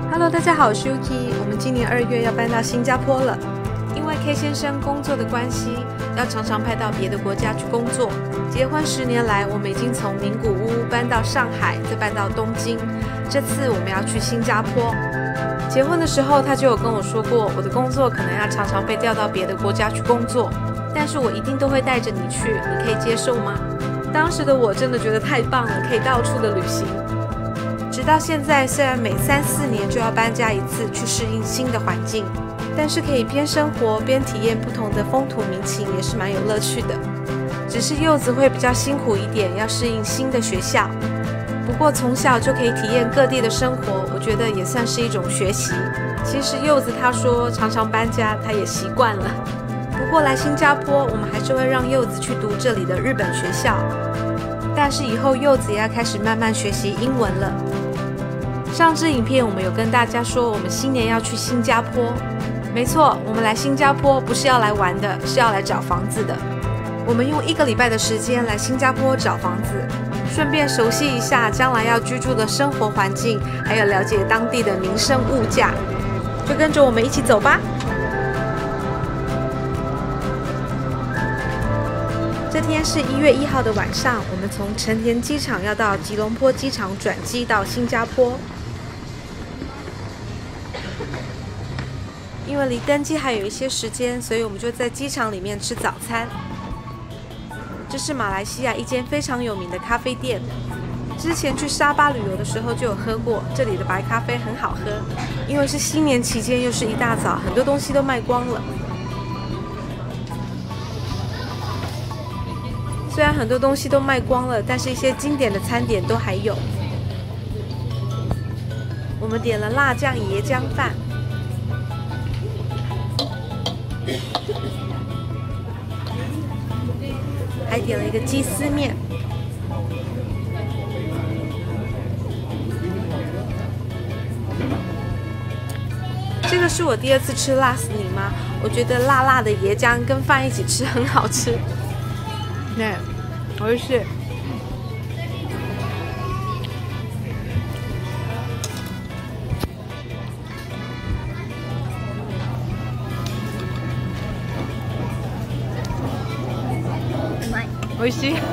Hello， 大家好，我是 Yuki。我们今年2月要搬到新加坡了。因为 K 先生工作的关系，要常常派到别的国家去工作。结婚10年来，我们已经从名古屋搬到上海，再搬到东京。这次我们要去新加坡。结婚的时候，他就有跟我说过，我的工作可能要常常被调到别的国家去工作，但是我一定都会带着你去，你可以接受吗？当时的我真的觉得太棒了，可以到处的旅行。直到现在，虽然每3、4年就要搬家一次，去适应新的环境，但是可以边生活边体验不同的风土民情，也是蛮有乐趣的。只是柚子会比较辛苦一点，要适应新的学校。不过从小就可以体验各地的生活，我觉得也算是一种学习。其实柚子他说常常搬家，他也习惯了。不过来新加坡，我们还是会让柚子去读这里的日本学校。但是以后柚子也要开始慢慢学习英文了。上支影片我们有跟大家说，我们新年要去新加坡。没错，我们来新加坡不是要来玩的，是要来找房子的。我们用1个礼拜的时间来新加坡找房子，顺便熟悉一下将来要居住的生活环境，还有了解当地的民生物价。就跟着我们一起走吧。这天是1月1号的晚上，我们从成田机场要到吉隆坡机场转机到新加坡。因为离登机还有一些时间，所以我们就在机场里面吃早餐。这是马来西亚一间非常有名的咖啡店，之前去沙巴旅游的时候就有喝过，这里的白咖啡很好喝。因为是新年期间，又是一大早，很多东西都卖光了。虽然很多东西都卖光了，但是一些经典的餐点都还有。我们点了辣酱椰浆饭，还点了一个鸡丝面。这个是我第2次吃辣死你妈，我觉得辣辣的椰浆跟饭一起吃很好吃。ね、美味しい。美味しい。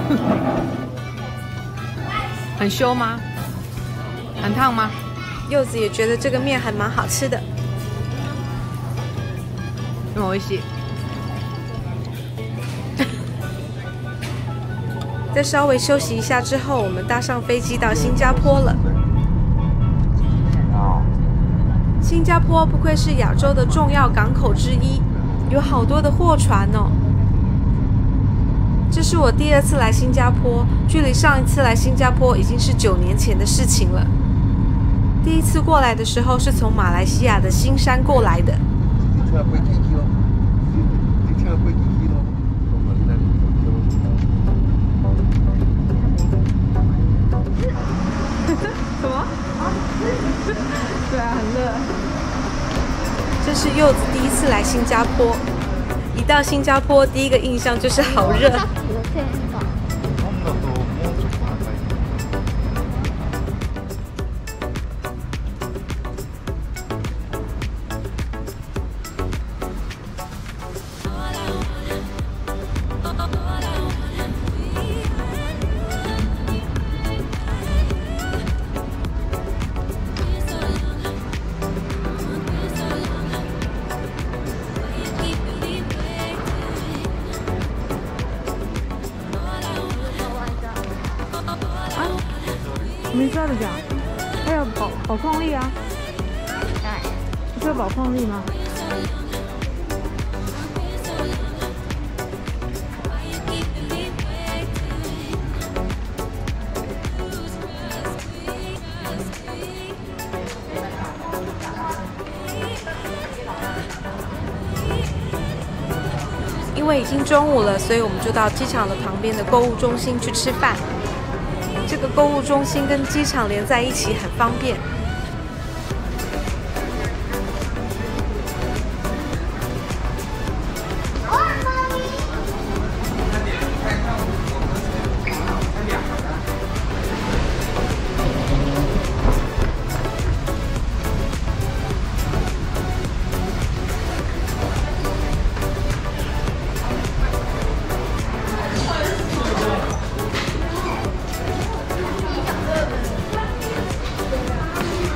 很羞吗？很烫吗？柚子也觉得这个面还蛮好吃的。美味しい。在稍微休息一下之后，我们搭上飞机到新加坡了。新加坡不愧是亚洲的重要港口之一，有好多的货船哦。这是我第2次来新加坡，距离上一次来新加坡已经是9年前的事情了。第1次过来的时候是从马来西亚的新山过来的。什么？对啊，很热。这是柚子第1次来新加坡，一到新加坡第一个印象就是好热。没知道的讲，还有宝矿力啊，不是有宝矿力吗？因为已经中午了，所以我们就到机场的旁边的购物中心去吃饭。这个购物中心跟机场连在一起，很方便。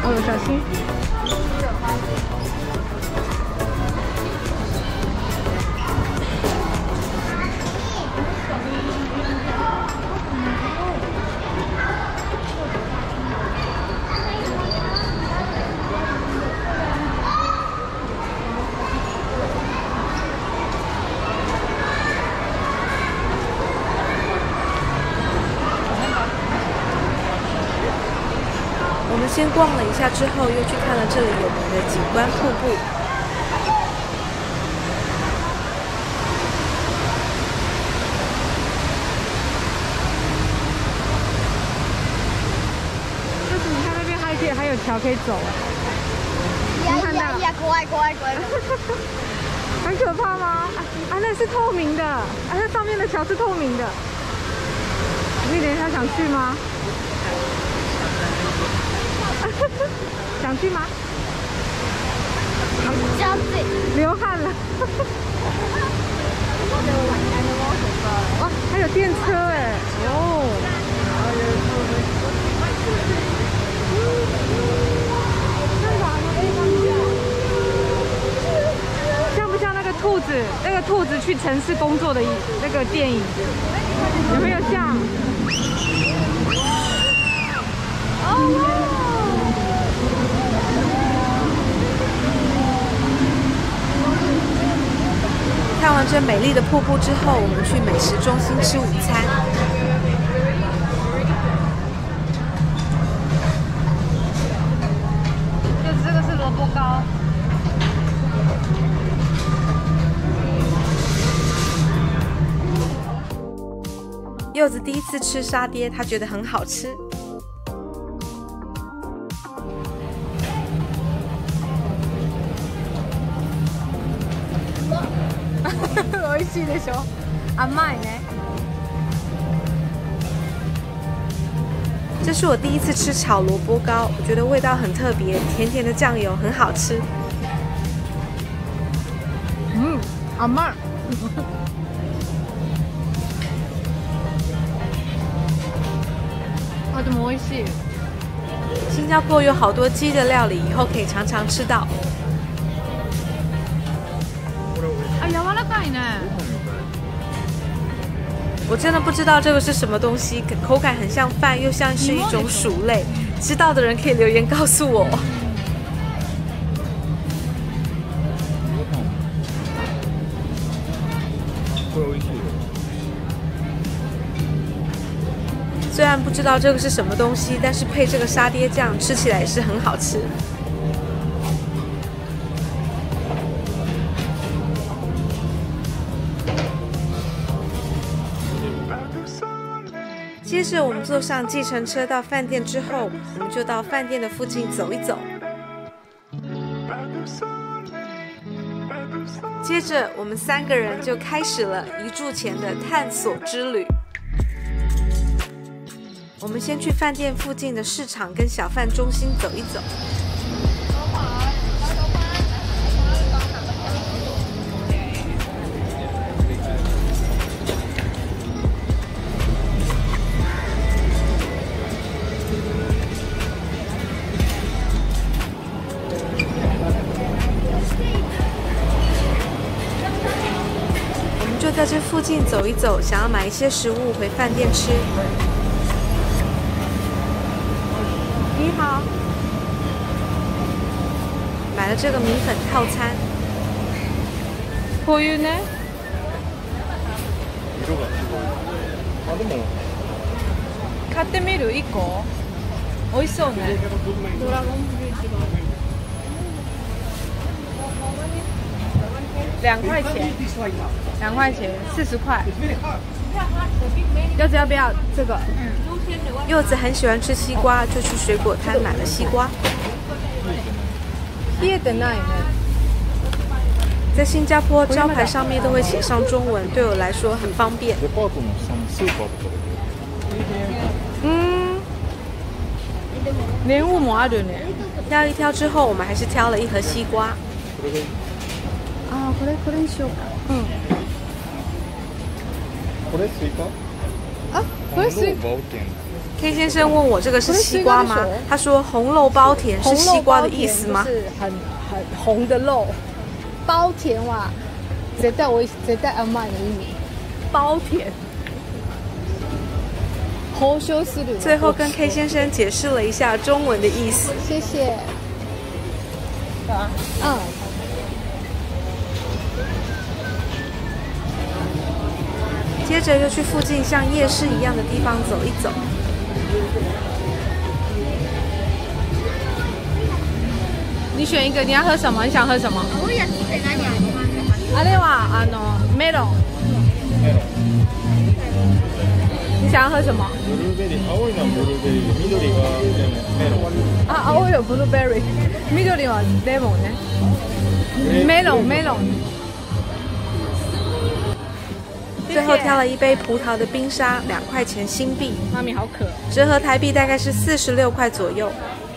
哦，小心。 我们先逛了一下，之后又去看了这里有名的景观瀑布。 就是你看那边还有桥可以走哎。你看到？很可怕吗？啊，那是透明的，啊，那上面的桥是透明的。你等一下想去吗？想去吗？流汗了。哇，还有电车哎！哦。像不像那个兔子？那个兔子去城市工作的那个电影，有没有像？哦。 看完这美丽的瀑布之后，我们去美食中心吃午餐。 这个是萝卜糕。 柚子第一次吃沙爹，他觉得很好吃。 美味しいでしょ。甘いね。 这是我第一次吃炒萝卜糕，我觉得味道很特别，甜甜的酱油很好吃。 甘い。啊，でも美味しい。 新加坡有好多鸡的料理，以后可以常常吃到。 啊，柔らかいね。 我真的不知道这个是什么东西，口感很像饭，又像是一种薯类。知道的人可以留言告诉我。虽然不知道这个是什么东西，但是配这个沙爹酱吃起来也是很好吃。接着我们坐上计程车到饭店之后，我们就到饭店的附近走一走。接着我们3个人就开始了一住前的探索之旅。我们先去饭店附近的市场跟小贩中心走一走。我们就在这附近走一走，想要买一些食物回饭店吃。 你好， 买了这个米粉套餐。 こういうね。 色が違う。あ、でも買ってみる？1個？美味しそうね。ドラゴンフルーツが。2块钱，2块钱，40块。柚子要不要这个？ 柚子很喜欢吃西瓜，就去水果摊买了西瓜。 冷えてないね。 在新加坡，招牌上面都会写上中文，对我来说很方便。 デパートのスーパーとかレンゴもあるね。 挑一挑之后，我们还是挑了一盒西瓜。 これがいい。 あー、これにしようか。 これスイカ？ あ、これスイカ。 バオケン。 K 先生问我这个是西瓜吗？他说红肉包甜是西瓜的意思吗？ 是很红的肉，包甜哇，絶対甘い的意味，包甜。 最后跟 K 先生解释了一下中文的意思。 谢谢。嗯。 接着又去附近像夜市一样的地方走一走。 你选一个，你要喝什么？你想喝什么？あれはメロン。你想要喝什么？ ブルーベリー、青いのはブルーベリーで、緑がメロン。 あ、青いのブルーベリー、緑はレモンね。メロン。 最后挑了一杯葡萄的冰沙，2块钱新币， 妈咪好渴， 折合台币大概是46块左右。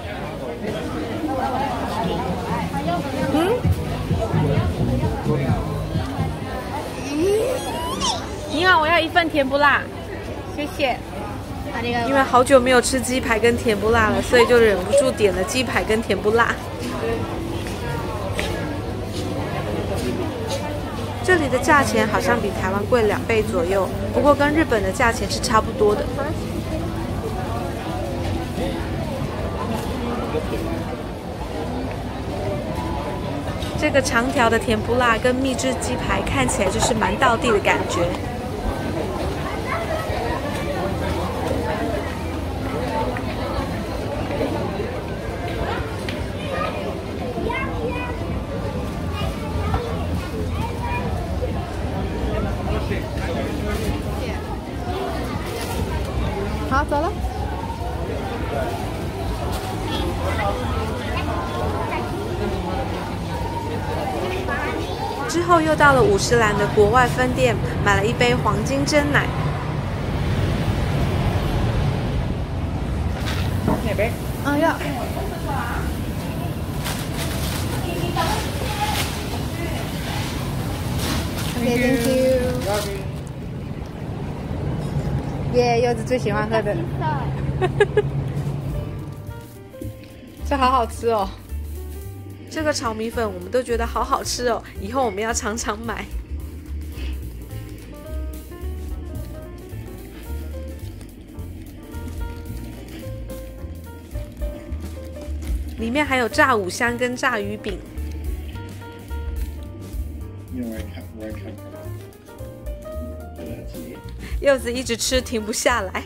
你好，我要1份甜不辣，谢谢。 因为好久没有吃鸡排跟甜不辣了，所以就忍不住点了鸡排跟甜不辣。这里的价钱好像比台湾贵2倍左右，不过跟日本的价钱是差不多的。这个长条的甜不辣跟秘制鸡排看起来就是蛮道地的感觉。 好，走了。 之后又到了50兰的国外分店，买了一杯黄金珍奶。 哪杯？ 啊，要。Okay, thank you. 耶，柚子最喜欢喝的。这好好吃哦。 这个炒米粉我们都觉得好好吃哦，以后我们要常常买。里面还有炸五香跟炸鱼饼。柚子一直吃，停不下来。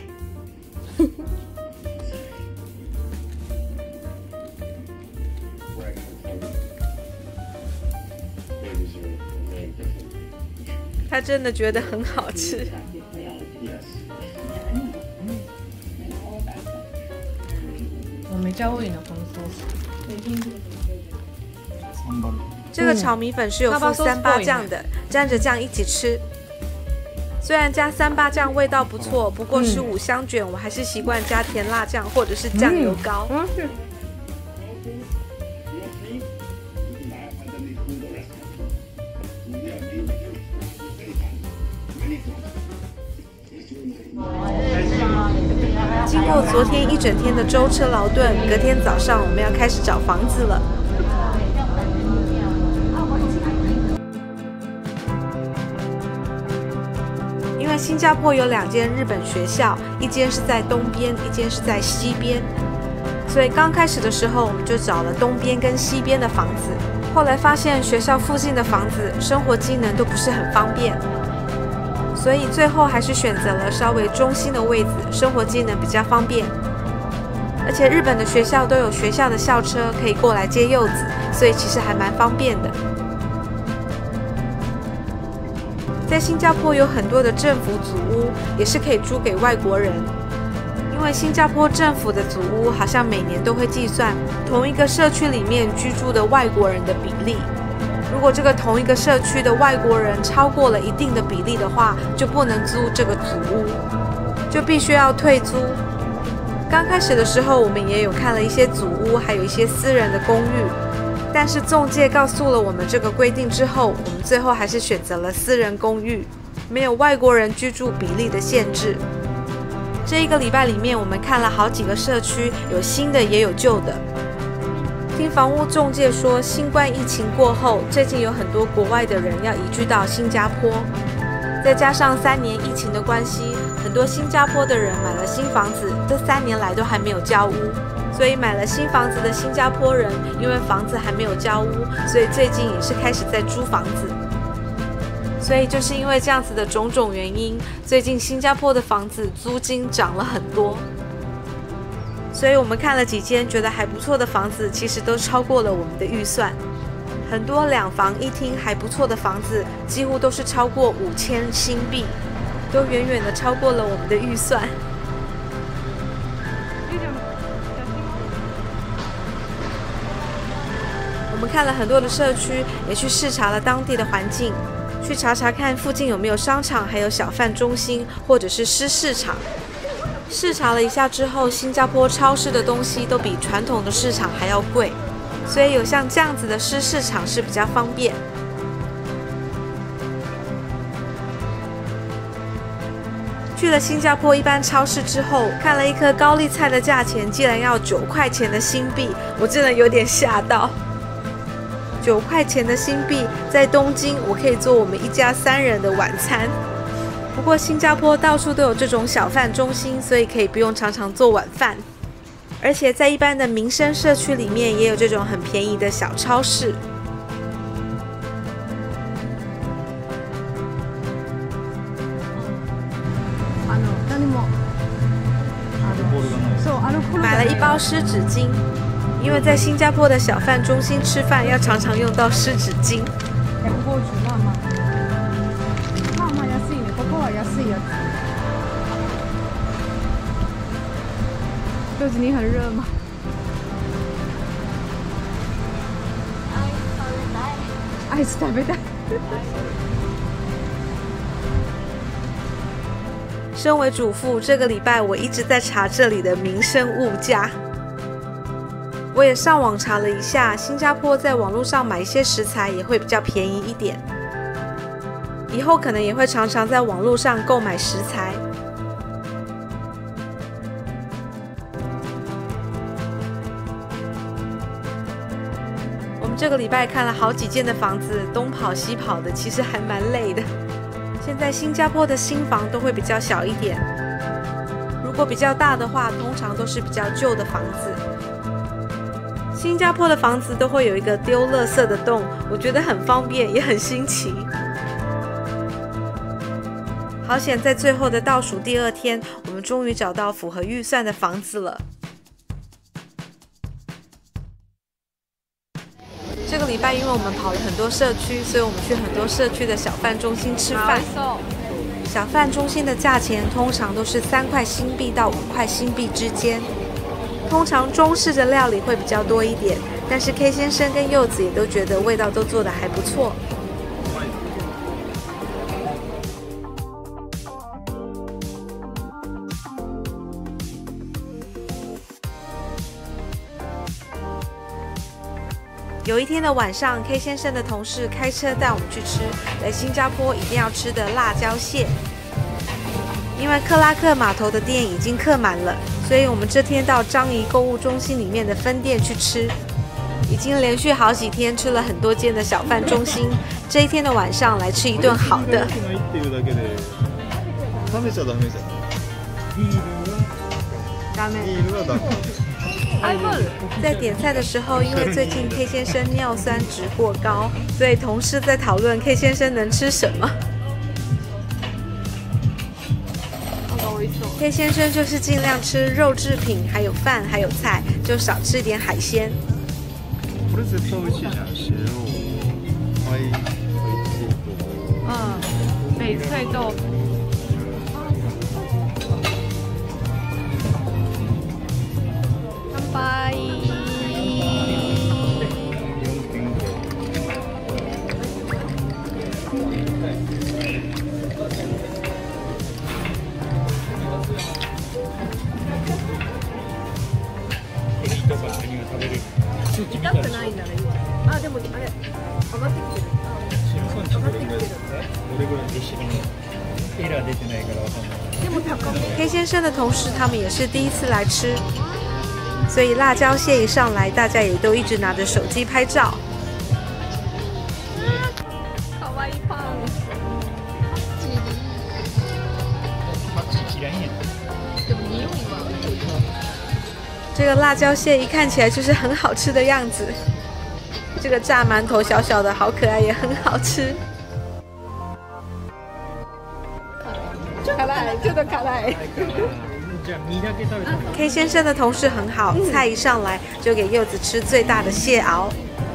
他真的觉得很好吃。 我没教过你的红烧。 这个炒米粉是有附三八酱的，沾着酱一起吃。虽然加三八酱味道不错，不过是五香卷，我还是习惯加甜辣酱或者是酱油膏。经过昨天一整天的舟车劳顿，隔天早上我们要开始找房子了。因为新加坡有2间日本学校，一间是在东边，一间是在西边，所以刚开始的时候我们就找了东边跟西边的房子。后来发现学校附近的房子生活机能都不是很方便，所以最后还是选择了稍微中心的位置，生活机能比较方便。而且日本的学校都有学校的校车可以过来接柚子，所以其实还蛮方便的。在新加坡有很多的政府组屋，也是可以租给外国人。因为新加坡政府的组屋好像每年都会计算同一个社区里面居住的外国人的比例。如果这个同一个社区的外国人超过了一定的比例的话，就不能租这个组屋，就必须要退租。刚开始的时候，我们也有看了一些组屋，还有一些私人的公寓。但是仲介告诉了我们这个规定之后，我们最后还是选择了私人公寓，没有外国人居住比例的限制。 这一个礼拜里面，我们看了好几个社区，有新的也有旧的。听房屋中介说，新冠疫情过后，最近有很多国外的人要移居到新加坡，再加上3年疫情的关系，很多新加坡的人买了新房子，这3年来都还没有交屋。所以买了新房子的新加坡人，因为房子还没有交屋，所以最近也是开始在租房子。所以就是因为这样子的种种原因，最近新加坡的房子租金涨了很多。所以我们看了几间觉得还不错的房子，其实都超过了我们的预算。很多2房1厅还不错的房子，几乎都是超过5000新币，都远远的超过了我们的预算。我们看了很多的社区，也去视察了当地的环境，去查查看附近有没有商场，还有小贩中心或者是湿市场。视察了一下之后，新加坡超市的东西都比传统的市场还要贵，所以有像这样子的湿市场是比较方便。去了新加坡一般超市之后，看了一颗高丽菜的价钱竟然要9块钱的新币，我真的有点吓到。9块钱的新币，在东京我可以做我们一家3人的晚餐。不过新加坡到处都有这种小贩中心，所以可以不用常常做晚饭。而且在一般的民生社区里面，也有这种很便宜的小超市。买了1包湿纸巾。因为在新加坡的小贩中心吃饭要常常用到湿纸巾。 柚子，你很热吗？アイス食べたい。 身为主妇，这个礼拜我一直在查这里的民生物价。我也上网查了一下，新加坡在网络上买一些食材也会比较便宜一点。以后可能也会常常在网络上购买食材。我们这个礼拜看了好几间的房子，东跑西跑的，其实还蛮累的。现在新加坡的新房都会比较小一点，如果比较大的话，通常都是比较旧的房子。新加坡的房子都会有一个丢垃圾的洞，我觉得很方便，也很新奇。好险，在最后的倒数第2天，我们终于找到符合预算的房子了。这个礼拜，因为我们跑了很多社区，所以我们去很多社区的小贩中心吃饭。小贩中心的价钱通常都是3块新币到5块新币之间。通常中式的料理会比较多一点，但是 K 先生跟柚子也都觉得味道都做得还不错。有一天的晚上 ，K 先生的同事开车带我们去吃在新加坡一定要吃的辣椒蟹。因为克拉克码头的店已经客满了，所以我们这天到樟宜购物中心里面的分店去吃。已经连续好几天吃了很多间的小贩中心，这一天的晚上来吃一顿好的。在点菜的时候，因为最近 K 先生尿酸值过高，所以同事在讨论 K 先生能吃什么。K 先生就是尽量吃肉制品，还有饭，还有菜，就少吃一点海鲜。 これ絶対美味しいじゃん。白翡翠豆腐。乾杯。 痛くないならいい。あ、でもあれ上がってきてる。 どれぐらいぎっしりエラー出てないからわかんない。 K 先生的同事他们也是第一次来吃，所以辣椒蟹一上来，大家也都一直拿着手机拍照。 可愛いパン。 パクチー嫌いやん。 でも匂いは。 这个辣椒蟹一看起来就是很好吃的样子。这个炸馒头小小的，好可爱，也很好吃。 辛い、ちょっと辛い。 じゃあ身だけ食べたら。 K 先生的同事很好，菜一上来就给柚子吃最大的蟹螯。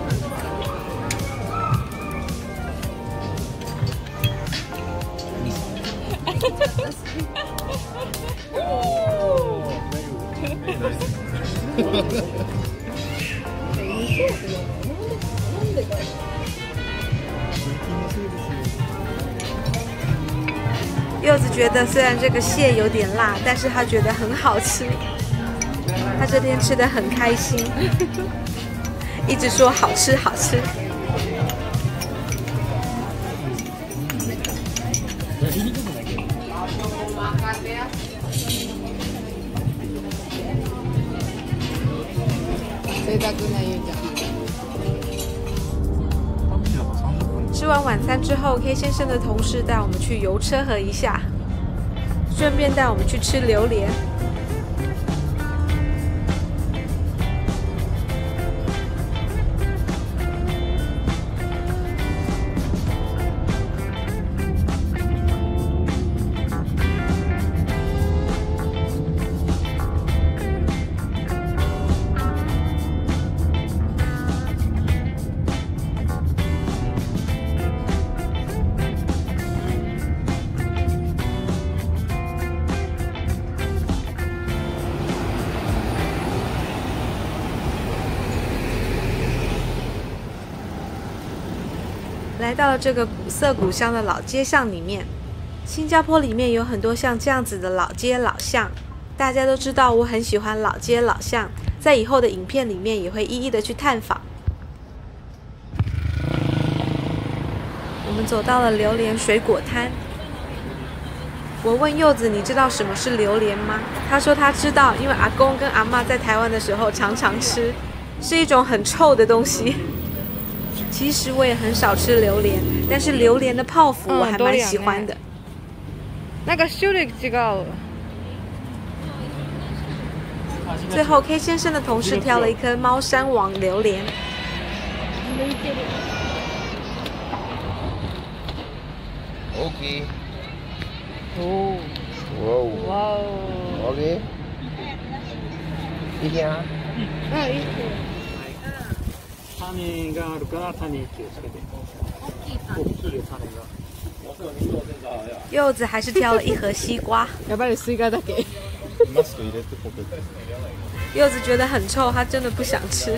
柚子觉得虽然这个蟹有点辣，但是他觉得很好吃。他这天吃得很开心，一直说好吃好吃。 贅沢なゆうちゃん。 吃完晚餐之后 ，K 先生的同事带我们去游车河一下，顺便带我们去吃榴莲。来到了这个古色古香的老街巷里面，新加坡里面有很多像这样子的老街老巷，大家都知道我很喜欢老街老巷，在以后的影片里面也会一一的去探访。我们走到了榴莲水果摊，我问柚子你知道什么是榴莲吗？他说他知道，因为阿公跟阿嬷在台湾的时候常常吃，是一种很臭的东西。其实我也很少吃榴莲，但是榴莲的泡芙我还蛮喜欢的。 なんか種類違う。 最后 K 先生的同事挑了一颗猫山王榴莲。 OK。 おお。 わお。 OK。いいや。 うん、いい。 種があるから種気をつけて。大きいよ種が。 柚子还是挑了一盒西瓜。 やっぱりスイカだけ。 マスク入れてポケット。 柚子觉得很臭，他真的不想吃。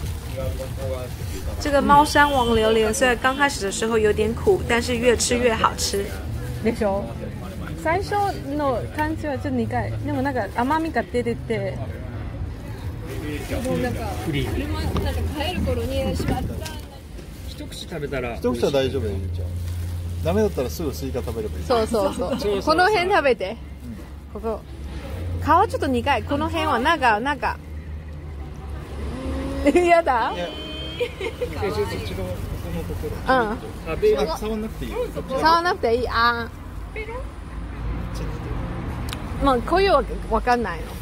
这个猫山王榴莲虽然刚开始的时候有点苦，但是越吃越好吃。 でしょ。最初の感じはちょっと苦い。でもなんか甘みが出てて。 クリーム。 なんか帰る頃にしまった。 一口食べたら。 一口は大丈夫よ、ゆうちゃん。ダメだったらすぐスイカ食べればいい。 そうそうそう。この辺食べて。ここ。皮ちょっと苦い。この辺はなんか。やだ。 そっちのここのところ。 うん。 あ、ベール触んなくていいよ。 触らなくていい。あー。もうこういうわかんないの。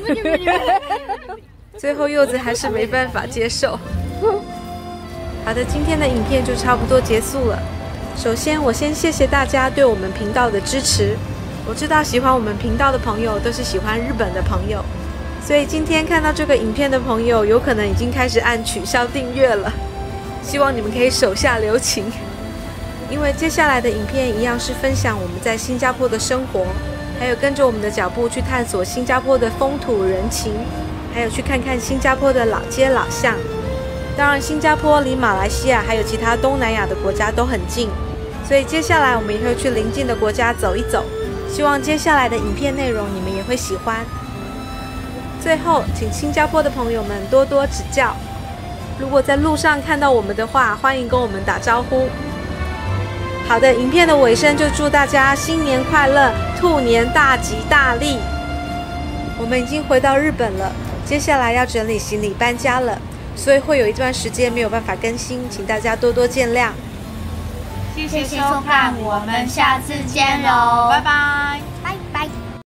最后柚子还是没办法接受。好的，今天的影片就差不多结束了。首先，我先谢谢大家对我们频道的支持。我知道喜欢我们频道的朋友都是喜欢日本的朋友，所以今天看到这个影片的朋友，有可能已经开始按取消订阅了。希望你们可以手下留情，因为接下来的影片一样是分享我们在新加坡的生活，还有跟着我们的脚步去探索新加坡的风土人情，还有去看看新加坡的老街老巷。当然，新加坡离马来西亚还有其他东南亚的国家都很近，所以接下来我们也会去邻近的国家走一走。希望接下来的影片内容你们也会喜欢。最后，请新加坡的朋友们多多指教。如果在路上看到我们的话，欢迎跟我们打招呼。 好的，影片的尾声就祝大家新年快乐，兔年大吉大利。我们已经回到日本了，接下来要整理行李搬家了，所以会有一段时间没有办法更新，请大家多多见谅。 谢谢收看，我们下次见喽，拜拜。 拜。